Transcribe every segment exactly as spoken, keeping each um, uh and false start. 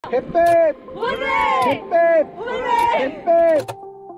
Hip hip! Hooray! Hip hip! Hooray! Hip hip!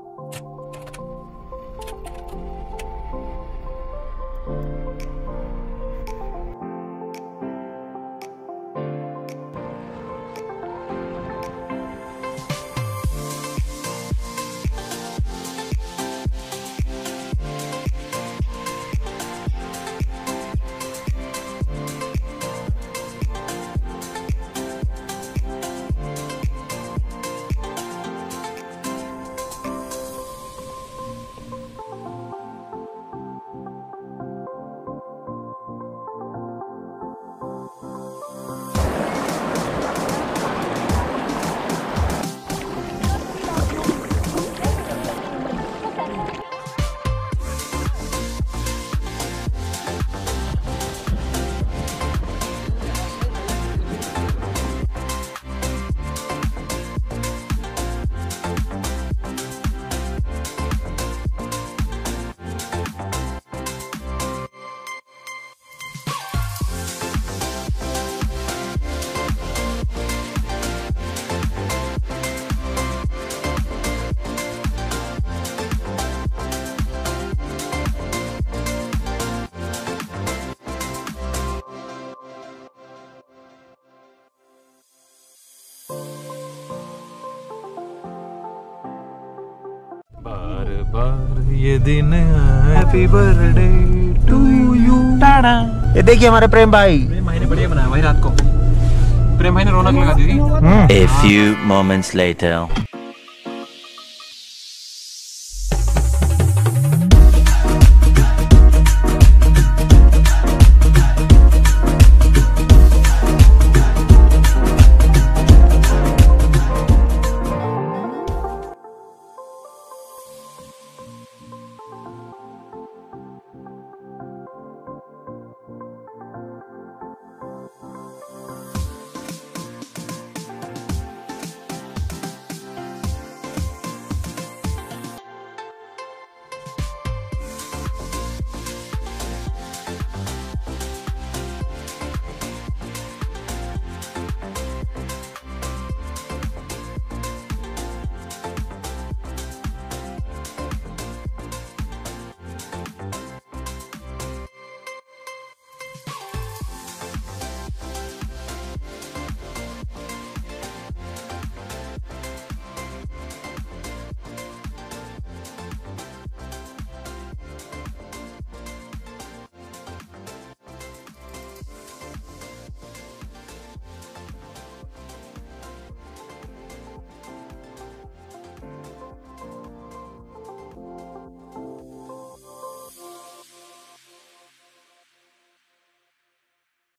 बार बार ये दिन happy birthday to you tada. ये देखिए हमारे प्रेम भाई। प्रेम भाई ने बढ़िया बनाया भाई रात को। प्रेम भाई ने रौनक लगा दी थी। A few moments later.